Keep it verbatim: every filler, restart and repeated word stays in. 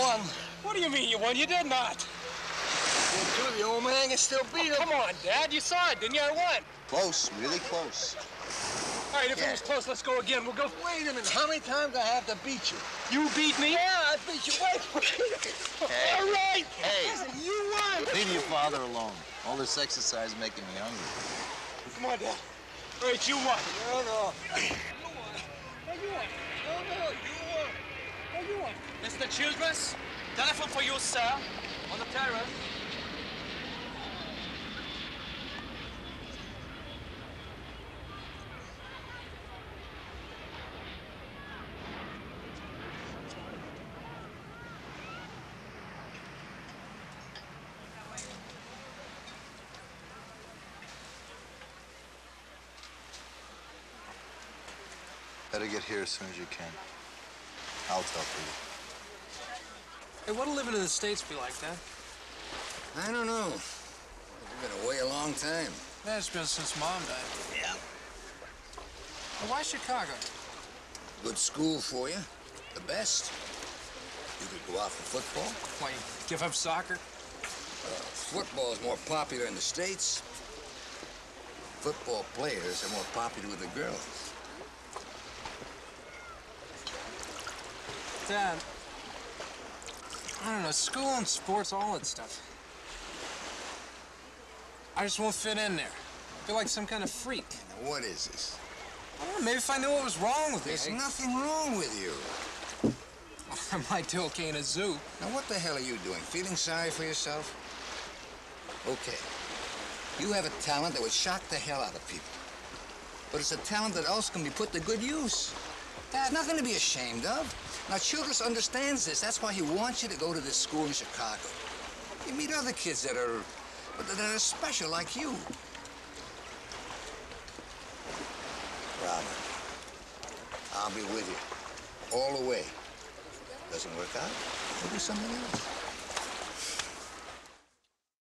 won. What do you mean you won? You did not. Well, too, the old man can still beat him. Oh, come on, Dad. You saw it, didn't you? I won. Close, really close. All right, if Yeah. it was close, let's go again. We'll go. Wait a minute. How many times do I have to beat you? You beat me? Yeah, I beat you. Wait. Hey. All right. Hey. Listen, you won. Leave your father alone. All this exercise is making me hungry. Come on, Dad. All right, you won. No, no. You won. No, you won. No, no, you won. No, you won. Mister Childress, telephone for you, sir. On the terrace. Better get here as soon as you can. I'll tell Peter. Hey, what'll living in the States be like, Dad? I don't know. You've been away a long time. Yeah, it's been since Mom died. Yeah. Well, why Chicago? Good school for you. The best. You could go out for football. Why, you give up soccer? Uh, football is more popular in the States. Football players are more popular with the girls. Dad, I don't know, school and sports, all that stuff. I just won't fit in there. I feel like some kind of freak. Now, what is this? I don't know, maybe if I knew what was wrong with me. There's nothing wrong with you. I might do okay in a zoo. Now, what the hell are you doing? Feeling sorry for yourself? Okay. You have a talent that would shock the hell out of people. But it's a talent that also can be put to good use. There's nothing to be ashamed of. Now, Childress understands this. That's why he wants you to go to this school in Chicago. You meet other kids that are, that are special like you. Robert, I'll be with you all the way. Doesn't work out, we'll do something else.